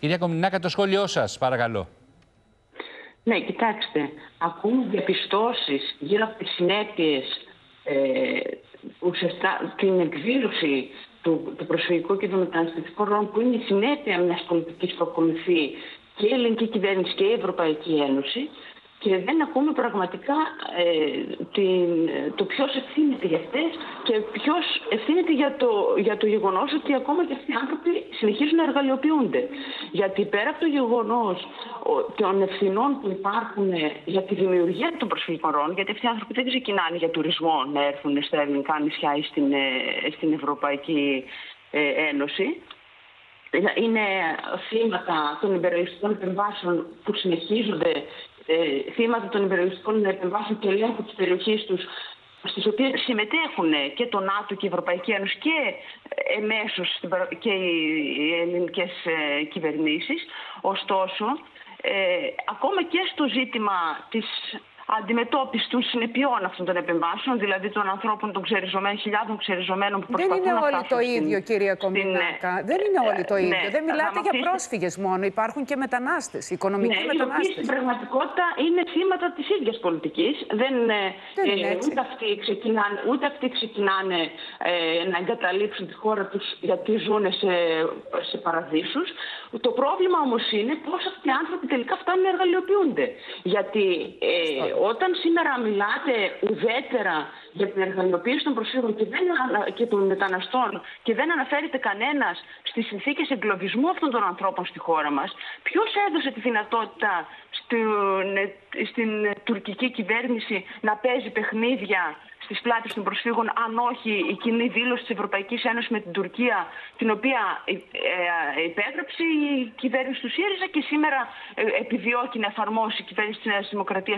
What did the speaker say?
Κυρία Κομνηνάκα, το σχόλιο σας, παρακαλώ. Ναι, κοιτάξτε, ακούμε διαπιστώσεις γύρω από τις συνέπειες, ουσιαστικά την εκδήλωση του προσφυγικού και του μεταναστευτικού ρόλου, που είναι η συνέπεια μιας πολιτικής που ακολουθεί και η ελληνική κυβέρνηση και η Ευρωπαϊκή Ένωση, και δεν ακούμε πραγματικά το ποιος ευθύνεται για αυτές και ποιος ευθύνεται για το γεγονός ότι ακόμα και αυτοί οι άνθρωποι συνεχίζουν να εργαλειοποιούνται. Γιατί πέρα από το γεγονός των ευθυνών που υπάρχουν για τη δημιουργία των προσφυγικών ροών, γιατί αυτοί οι άνθρωποι δεν ξεκινάνε για τουρισμό να έρθουν στα ελληνικά νησιά ή στην Ευρωπαϊκή Ένωση, είναι θύματα των υπερελιστικών επεμβάσεων που συνεχίζονται, θύματα των υπερελιστικών επεμβάσεων και ελέγχου της περιοχής τους, στις οποίες συμμετέχουν και το ΝΑΤΟ και η Ευρωπαϊκή Ένωση και εμέσως και οι ελληνικές κυβερνήσεις. Ωστόσο, ακόμα και στο ζήτημα της αντιμετώπιση των συνεπειών αυτών των επεμβάσεων, δηλαδή των ανθρώπων των ξεριζωμένων, χιλιάδων ξεριζωμένων που προσπαθούν να φτάσουν. Δεν είναι όλοι το ίδιο, κυρία Κομνηνάκα. Δεν είναι όλοι το ίδιο. Δεν μιλάτε για πρόσφυγες μόνο. Υπάρχουν και μετανάστες, οικονομικοί μετανάστες. Οι οποίοι στην πραγματικότητα είναι θύματα της ίδιας πολιτικής. Ούτε αυτοί ξεκινάνε να εγκαταλείψουν τη χώρα τους γιατί ζουν σε παραδείσους. Το πρόβλημα όμως είναι πώς αυτοί οι άνθρωποι τελικά φτάνουν να εργαλειοποιούνται. Γιατί όταν σήμερα μιλάτε ουδέτερα για την εργαλειοποίηση των προσφύγων και των μεταναστών και δεν αναφέρεται κανένας στις συνθήκες εγκλωβισμού αυτών των ανθρώπων στη χώρα μας, ποιος έδωσε τη δυνατότητα στην τουρκική κυβέρνηση να παίζει παιχνίδια στις πλάτες των προσφύγων, αν όχι η κοινή δήλωση της Ευρωπαϊκής Ένωσης με την Τουρκία, την οποία υπέγραψε η κυβέρνηση του ΣΥΡΙΖΑ και σήμερα επιδιώκει να εφαρμόσει η κυβέρνηση της Νέας Δημοκρατίας